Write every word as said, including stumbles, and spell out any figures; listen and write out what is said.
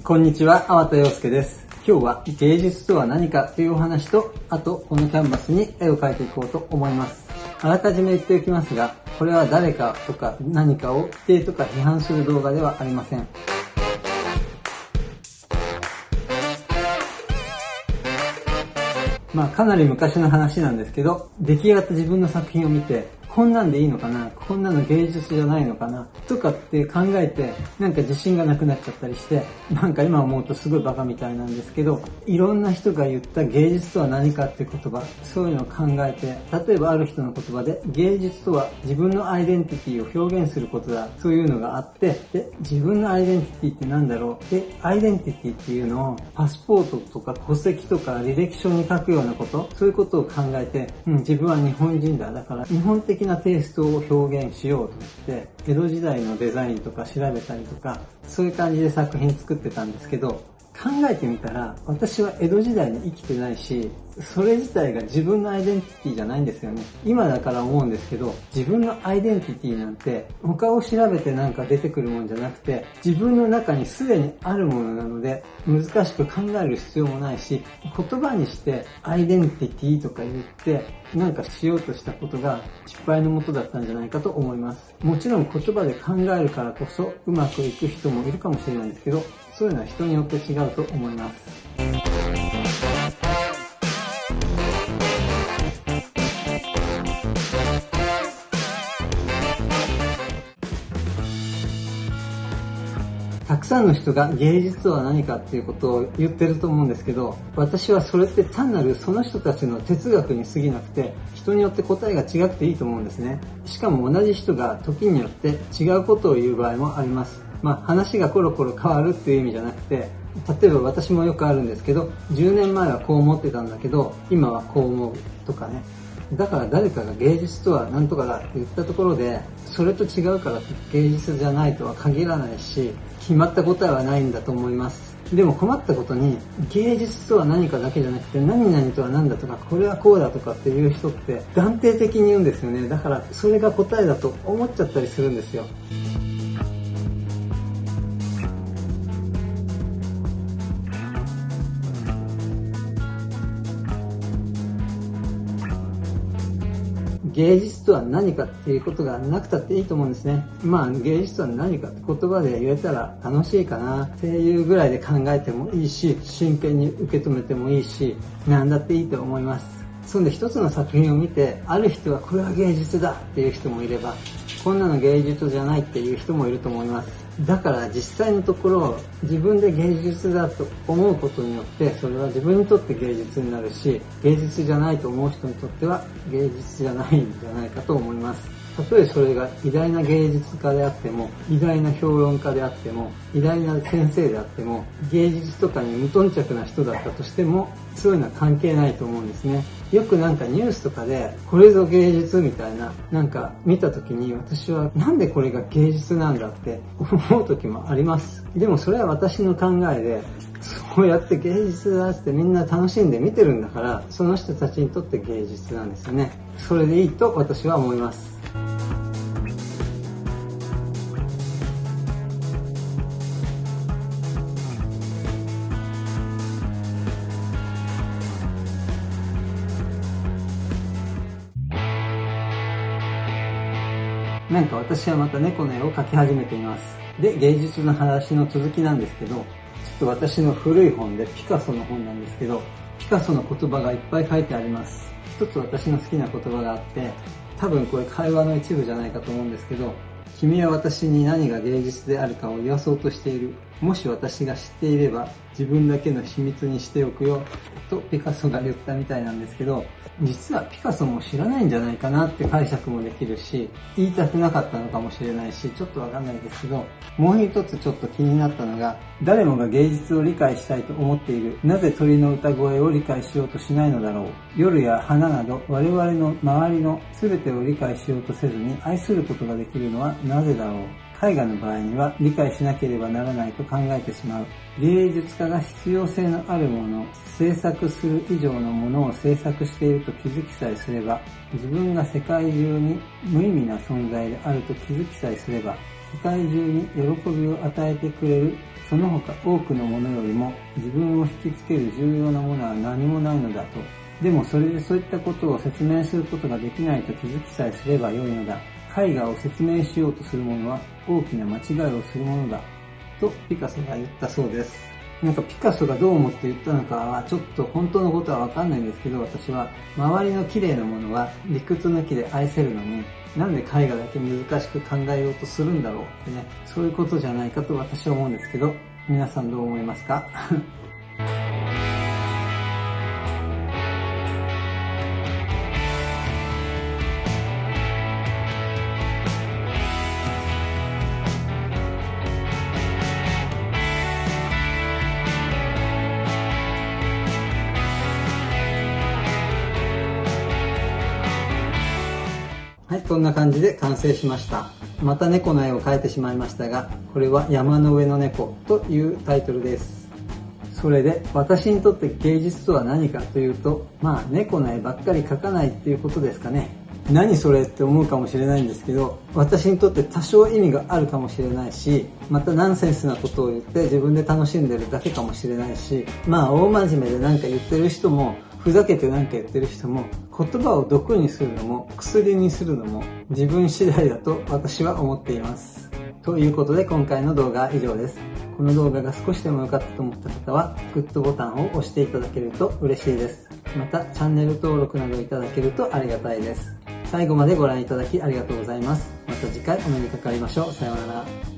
こんにちは、粟田洋介です。今日は芸術とは何かというお話と、あとこのキャンバスに絵を描いていこうと思います。あらかじめ言っておきますが、これは誰かとか何かを否定とか批判する動画ではありません。まあかなり昔の話なんですけど、出来上がった自分の作品を見て、こんなんでいいのかな、こんなの芸術じゃないのかなとかって考えて、なんか自信がなくなっちゃったりして、なんか今思うとすごいバカみたいなんですけど、いろんな人が言った芸術とは何かって言葉、そういうのを考えて、例えばある人の言葉で、芸術とは自分のアイデンティティを表現することだ、そういうのがあって、で、自分のアイデンティティってなんだろう、で、アイデンティティっていうのをパスポートとか戸籍とか履歴書に書くようなこと、そういうことを考えて、うん、自分は日本人だ、だから日本的なテイストを表現しようと思って、江戸時代のデザインとか調べたりとか、そういう感じで作品作ってたんですけど、考えてみたら、私は江戸時代に生きてないし、それ自体が自分のアイデンティティじゃないんですよね。今だから思うんですけど、自分のアイデンティティなんて、他を調べてなんか出てくるもんじゃなくて、自分の中にすでにあるものなので、難しく考える必要もないし、言葉にしてアイデンティティとか言って、なんかしようとしたことが失敗のもとだったんじゃないかと思います。もちろん言葉で考えるからこそうまくいく人もいるかもしれないんですけど、そういうのは人によって違うと思います。たくさんの人が芸術とは何かっていうことを言ってると思うんですけど、私はそれって単なるその人たちの哲学に過ぎなくて、人によって答えが違くていいと思うんですね。しかも同じ人が時によって違うことを言う場合もあります。まあ話がコロコロ変わるっていう意味じゃなくて、例えば私もよくあるんですけど、じゅうねんまえはこう思ってたんだけど、今はこう思うとかね。だから誰かが芸術とは何とかだって言ったところで、それと違うから芸術じゃないとは限らないし、決まった答えはないんだと思います。でも困ったことに、芸術とは何かだけじゃなくて、何々とは何だとか、これはこうだとかっていう人って断定的に言うんですよね。だからそれが答えだと思っちゃったりするんですよ。芸術とは何かっていうことがなくたっていいと思うんですね。まあ芸術とは何かって言葉で言えたら楽しいかなっていうぐらいで考えてもいいし、真剣に受け止めてもいいし、何だっていいと思います。そんで一つの作品を見て、ある人はこれは芸術だっていう人もいれば、こんなの芸術じゃないっていう人もいると思います。だから実際のところ、自分で芸術だと思うことによって、それは自分にとって芸術になるし、芸術じゃないと思う人にとっては芸術じゃないんじゃないかと思います。たとえそれが偉大な芸術家であっても、偉大な評論家であっても、偉大な先生であっても、芸術とかに無頓着な人だったとしても、そういうのは関係ないと思うんですね。よくなんかニュースとかで、これぞ芸術みたいな、なんか見た時に私はなんでこれが芸術なんだって思う時もあります。でもそれは私の考えで、そうやって芸術だってみんな楽しんで見てるんだから、その人たちにとって芸術なんですよね。それでいいと私は思います。なんか私はまた猫の絵を描き始めています。で、芸術の話の続きなんですけど、ちょっと私の古い本でピカソの本なんですけど、ピカソの言葉がいっぱい書いてあります。一つ私の好きな言葉があって、多分これ会話の一部じゃないかと思うんですけど、君は私に何が芸術であるかを言わそうとしている。もし私が知っていれば自分だけの秘密にしておくよとピカソが言ったみたいなんですけど、実はピカソも知らないんじゃないかなって解釈もできるし、言いたくなかったのかもしれないし、ちょっとわかんないですけど、もう一つちょっと気になったのが、誰もが芸術を理解したいと思っている。なぜ鳥の歌声を理解しようとしないのだろう。夜や花など我々の周りの全てを理解しようとせずに愛することができるのはなぜだろう。絵画の場合には理解しなければならないと考えてしまう。芸術家が必要性のあるもの、制作する以上のものを制作していると気づきさえすれば、自分が世界中に無意味な存在であると気づきさえすれば、 世界中に喜びを与えてくれるその他多くのものよりも自分を引きつける重要なものは何もないのだと。でもそれでそういったことを説明することができないと気づきさえすればよいのだ。絵画を説明しようとする者は大きな間違いをするものだ。とピカソが言ったそうです。なんかピカソがどう思って言ったのかはちょっと本当のことはわかんないんですけど、私は周りの綺麗なものは理屈抜きで愛せるのに、なんで絵画だけ難しく考えようとするんだろうってね、そういうことじゃないかと私は思うんですけど、皆さんどう思いますか？はい、こんな感じで完成しました。また猫の絵を描いてしまいましたが、これは山の上の猫というタイトルです。それで、私にとって芸術とは何かというと、まあ猫の絵ばっかり描かないっていうことですかね。何それって思うかもしれないんですけど、私にとって多少意味があるかもしれないし、またナンセンスなことを言って自分で楽しんでるだけかもしれないし、まあ大真面目でなんか言ってる人も、ふざけてなんか言ってる人も、言葉を毒にするのも薬にするのも自分次第だと私は思っています。ということで今回の動画は以上です。この動画が少しでも良かったと思った方はグッドボタンを押していただけると嬉しいです。またチャンネル登録などいただけるとありがたいです。最後までご覧いただきありがとうございます。また次回お目にかかりましょう。さようなら。